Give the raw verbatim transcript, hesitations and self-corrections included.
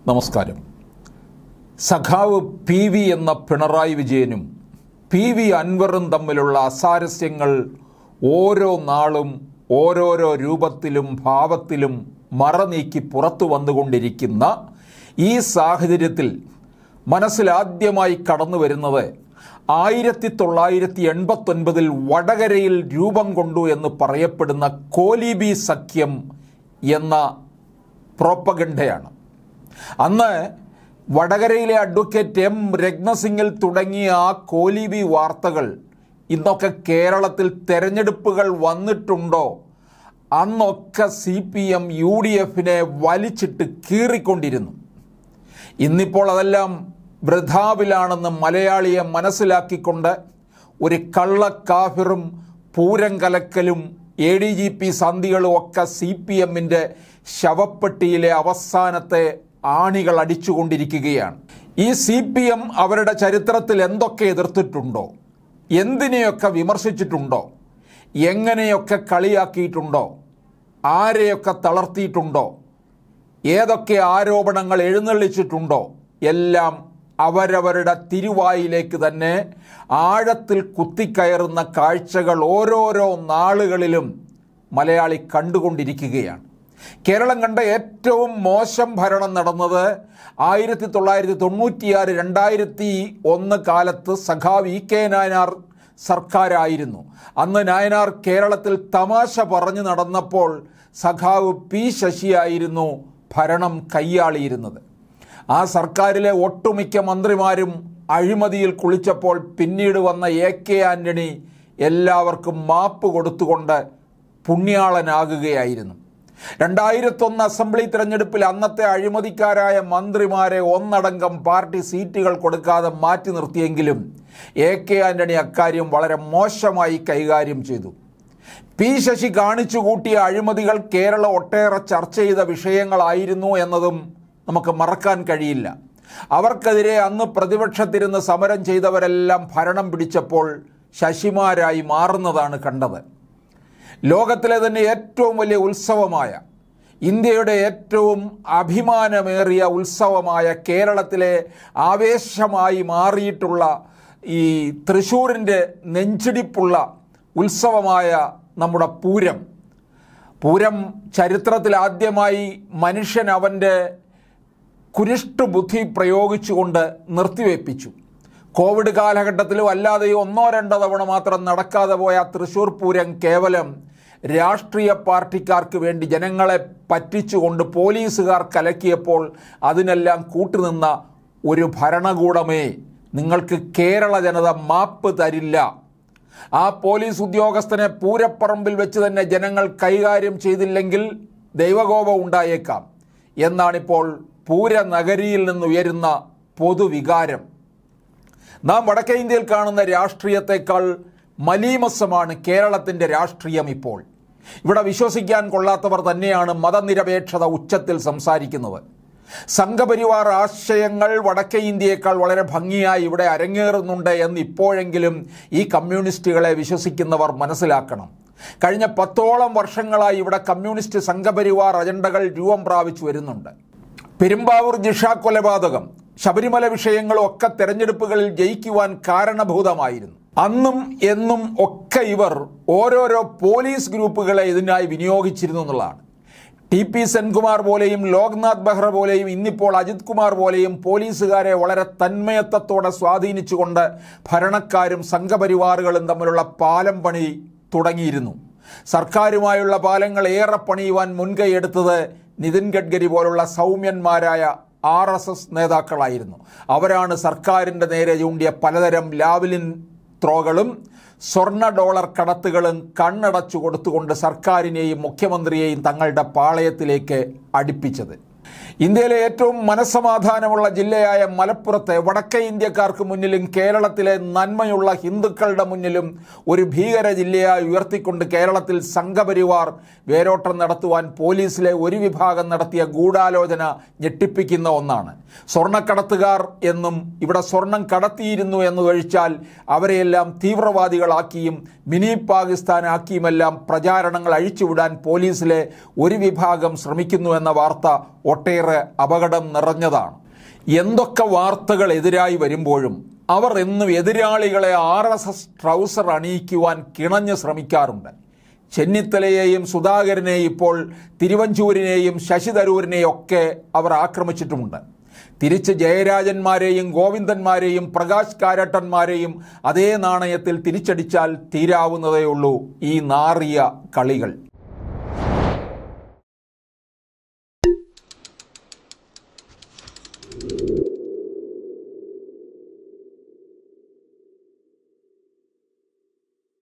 നമസ്കാരം. സഖാവ് P V എന്ന പിണറായി വിജയനും പി വി അൻവറും തമ്മിലുള്ള അസാരസ്യങ്ങൾ ഓരോ നാളും ഓരോരോ രൂപത്തിലും ഭാവത്തിലും മറനീക്കി പുറത്തു വന്നുകൊണ്ടിരിക്കുന്ന ഈ സാഹചര്യത്തിൽ മനസ്സിലാദ്യമായി കടന്നു വരുന്നത് ആയിരത്തി തൊള്ളായിരത്തി എൺപത്തൊൻപതിൽ വടകരയിൽ രൂപം കൊണ്ടു എന്ന് പറയപ്പെടുന്ന കോലീബി സഖ്യം എന്ന പ്രോപ്പഗണ്ടയാണ്. അന്ന് വടകരയിലെ അഡ്വക്കേറ്റ് എം രത്നസിംഗിൽ തുടങ്ങിയ ആ കോലീബി വാർത്തകൾ ഇന്നൊക്കെ കേരളത്തിൽ തെരഞ്ഞെടുപ്പുകൾ വന്നിട്ടുണ്ടോ അന്നൊക്കെ സി പി എം യു ഡി എഫിനെ വലിച്ചിട്ട് കീറിക്കൊണ്ടിരുന്നു. ഇന്നിപ്പോൾ അതെല്ലാം വൃഥാവിലാണെന്ന് മലയാളിയെ മനസ്സിലാക്കിക്കൊണ്ട് ഒരു കള്ളക്കാഫിറും പൂരം കലക്കലും എ ഡി ജി പി സന്ധികളും ഒക്കെ സി പി എമ്മിൻ്റെ ശവപ്പെട്ടിയിലെ അവസാനത്തെ ആണികൾ അടിച്ചുകൊണ്ടിരിക്കുകയാണ്. ഈ സി പി എം അവരുടെ ചരിത്രത്തിൽ എന്തൊക്കെ എതിർത്തിട്ടുണ്ടോ, എന്തിനെയൊക്കെ വിമർശിച്ചിട്ടുണ്ടോ, എങ്ങനെയൊക്കെ കളിയാക്കിയിട്ടുണ്ടോ, ആരെയൊക്കെ തളർത്തിയിട്ടുണ്ടോ, ഏതൊക്കെ ആരോപണങ്ങൾ എഴുന്നള്ളിച്ചിട്ടുണ്ടോ, എല്ലാം അവരവരുടെ തിരുവായിലേക്ക് തന്നെ ആഴത്തിൽ കുത്തിക്കയറുന്ന കാഴ്ചകൾ ഓരോരോ നാളുകളിലും മലയാളി കണ്ടുകൊണ്ടിരിക്കുകയാണ്. കേരളം കണ്ട ഏറ്റവും മോശം ഭരണം നടന്നത് ആയിരത്തി തൊള്ളായിരത്തി തൊണ്ണൂറ്റിയാറ് രണ്ടായിരത്തി ഒന്ന് കാലത്ത് സഖാവ് ഇ കെ നായനാർ സർക്കാരായിരുന്നു. അന്ന് നായനാർ കേരളത്തിൽ തമാശ പറഞ്ഞു നടന്നപ്പോൾ സഖാവ് പി ശശിയായിരുന്നു ഭരണം കൈയാളിയിരുന്നത്. ആ സർക്കാരിലെ ഒട്ടുമിക്ക മന്ത്രിമാരും അഴിമതിയിൽ കുളിച്ചപ്പോൾ പിന്നീട് വന്ന എ കെ ആൻ്റണി എല്ലാവർക്കും മാപ്പ് കൊടുത്തുകൊണ്ട് പുണ്യാളനാകുകയായിരുന്നു. രണ്ടായിരത്തൊന്ന് അസംബ്ലി തിരഞ്ഞെടുപ്പിൽ അന്നത്തെ അഴിമതിക്കാരായ മന്ത്രിമാരെ ഒന്നടങ്കം പാർട്ടി സീറ്റുകൾ കൊടുക്കാതെ മാറ്റി നിർത്തിയെങ്കിലും എ കെ ആൻ്റണി അക്കാര്യം വളരെ മോശമായി കൈകാര്യം ചെയ്തു. പി ശശി കാണിച്ചു കൂട്ടിയ അഴിമതികൾ കേരളം ഒട്ടേറെ ചർച്ച ചെയ്ത വിഷയങ്ങളായിരുന്നു എന്നതും നമുക്ക് മറക്കാൻ കഴിയില്ല. അവർക്കെതിരെ അന്ന് പ്രതിപക്ഷത്തിരുന്ന് സമരം ചെയ്തവരെല്ലാം ഭരണം പിടിച്ചപ്പോൾ ശശിമാരായി മാറുന്നതാണ് കണ്ടത്. ലോകത്തിലെ തന്നെ ഏറ്റവും വലിയ ഉത്സവമായ, ഇന്ത്യയുടെ ഏറ്റവും അഭിമാനമേറിയ ഉത്സവമായ, കേരളത്തിലെ ആവേശമായി മാറിയിട്ടുള്ള ഈ തൃശ്ശൂരിൻ്റെ നെഞ്ചിടിപ്പുള്ള ഉത്സവമായ നമ്മുടെ പൂരം പൂരം ചരിത്രത്തിൽ ആദ്യമായി മനുഷ്യൻ അവൻ്റെ കുരിഷ്ടു ബുദ്ധി പ്രയോഗിച്ചുകൊണ്ട് നിർത്തിവെപ്പിച്ചു. കോവിഡ് കാലഘട്ടത്തിലും അല്ലാതെയോ ഒന്നോ രണ്ടോ തവണ മാത്രം നടക്കാതെ പോയ തൃശ്ശൂർ പൂരം കേവലം രാഷ്ട്രീയ പാർട്ടിക്കാർക്ക് വേണ്ടി ജനങ്ങളെ പറ്റിച്ചുകൊണ്ട് പോലീസുകാർ കലക്കിയപ്പോൾ അതിനെല്ലാം കൂട്ടുനിന്ന ഒരു ഭരണകൂടമേ നിങ്ങൾക്ക് കേരള ജനത മാപ്പ് തരില്ല. ആ പോലീസ് ഉദ്യോഗസ്ഥനെ പൂരപ്പറമ്പിൽ വെച്ച് തന്നെ ജനങ്ങൾ കൈകാര്യം ചെയ്തില്ലെങ്കിൽ ദൈവകോപം ഉണ്ടായേക്കാം എന്നാണിപ്പോൾ പൂരനഗരിയിൽ നിന്നുയരുന്ന പൊതുവികാരം. നാം വടക്കേ ഇന്ത്യയിൽ കാണുന്ന രാഷ്ട്രീയത്തെക്കാൾ മലീമസമാണ് കേരളത്തിൻ്റെ രാഷ്ട്രീയം. ഇപ്പോൾ ഇവിടെ വിശ്വസിക്കാൻ കൊള്ളാത്തവർ തന്നെയാണ് മതനിരപേക്ഷത ഉച്ചത്തിൽ സംസാരിക്കുന്നത്. സംഘപരിവാർ ആശയങ്ങൾ വടക്കേ ഇന്ത്യയേക്കാൾ വളരെ ഭംഗിയായി ഇവിടെ അരങ്ങേറുന്നുണ്ട് എന്ന് ഇപ്പോഴെങ്കിലും ഈ കമ്മ്യൂണിസ്റ്റുകളെ വിശ്വസിക്കുന്നവർ മനസ്സിലാക്കണം. കഴിഞ്ഞ പത്തോളം വർഷങ്ങളായി ഇവിടെ കമ്മ്യൂണിസ്റ്റ് സംഘപരിവാർ അജണ്ടകൾ രൂപം പ്രാപിച്ചു വരുന്നുണ്ട്. പെരുമ്പാവൂർ ജിഷ കൊലപാതകം, ശബരിമല വിഷയങ്ങളും ഒക്കെ തെരഞ്ഞെടുപ്പുകളിൽ ജയിക്കുവാൻ കാരണഭൂതമായിരുന്നു. അന്നും എന്നും ഒക്കെ ഇവർ ഓരോരോ പോലീസ് ഗ്രൂപ്പുകളെ ഇതിനായി വിനിയോഗിച്ചിരുന്നു എന്നുള്ളതാണ്. ടി പി സെൻകുമാർ പോലെയും ലോക്നാഥ് ബെഹ്റ പോലെയും ഇന്നിപ്പോൾ അജിത് കുമാർ പോലെയും പോലീസുകാരെ വളരെ തന്മയത്വത്തോടെ സ്വാധീനിച്ചുകൊണ്ട് ഭരണക്കാരും സംഘപരിവാറുകളും തമ്മിലുള്ള പാലം പണി തുടങ്ങിയിരുന്നു. സർക്കാരുമായുള്ള പാലങ്ങൾ ഏറെ പണിയുവാൻ മുൻകൈയെടുത്തത് നിതിൻ ഗഡ്കരി പോലുള്ള സൗമ്യന്മാരായ ആർ എസ് എസ് നേതാക്കളായിരുന്നു. അവരാണ് സർക്കാരിൻ്റെ നേരെ ചൂണ്ടിയ പലതരം ലാവ്ലിൻ ത്രോകളും സ്വർണ്ണ ഡോളർ കടത്തുകളും കണ്ണടച്ചു കൊടുത്തുകൊണ്ട് സർക്കാരിനെയും മുഖ്യമന്ത്രിയെയും തങ്ങളുടെ പാളയത്തിലേക്ക് അടുപ്പിച്ചത്. ഇന്ത്യയിലെ ഏറ്റവും മനസ്സമാധാനമുള്ള ജില്ലയായ മലപ്പുറത്തെ വടക്കേ ഇന്ത്യക്കാർക്ക് മുന്നിലും കേരളത്തിലെ നന്മയുള്ള ഹിന്ദുക്കളുടെ മുന്നിലും ഒരു ഭീകര ജില്ലയായി ഉയർത്തിക്കൊണ്ട് കേരളത്തിൽ സംഘപരിവാർ വേരോട്ടം നടത്തുവാൻ പോലീസിലെ ഒരു വിഭാഗം നടത്തിയ ഗൂഢാലോചന ഞെട്ടിപ്പിക്കുന്ന ഒന്നാണ്. സ്വർണ്ണക്കടത്തുകാർ എന്നും ഇവിടെ സ്വർണം കടത്തിയിരുന്നു എന്ന് കഴിച്ചാൽ അവരെയെല്ലാം തീവ്രവാദികളാക്കിയും മിനി പാകിസ്ഥാനാക്കിയുമെല്ലാം പ്രചാരണങ്ങൾ അഴിച്ചുവിടാൻ പോലീസിലെ ഒരു വിഭാഗം ശ്രമിക്കുന്നു എന്ന വാർത്ത ഒട്ടേറെ ഏറെ അപകടം നിറഞ്ഞതാണ്. എന്തൊക്കെ വാർത്തകൾ എതിരായി വരുമ്പോഴും അവർ എന്നും എതിരാളികളെ ആർ എസ് എസ് ട്രൗസർ അണിയിക്കുവാൻ കിണഞ്ഞ് ശ്രമിക്കാറുണ്ട്. ചെന്നിത്തലയെയും സുധാകരനെയും ഇപ്പോൾ തിരുവഞ്ചൂരിനെയും ശശി തരൂരിനെയും ഒക്കെ അവർ ആക്രമിച്ചിട്ടുമുണ്ട്. തിരിച്ച് ജയരാജന്മാരെയും ഗോവിന്ദന്മാരെയും പ്രകാശ് കാരട്ടന്മാരെയും അതേ നാണയത്തിൽ തിരിച്ചടിച്ചാൽ തീരാവുന്നതേയുള്ളൂ ഈ നാറിയ കളികൾ.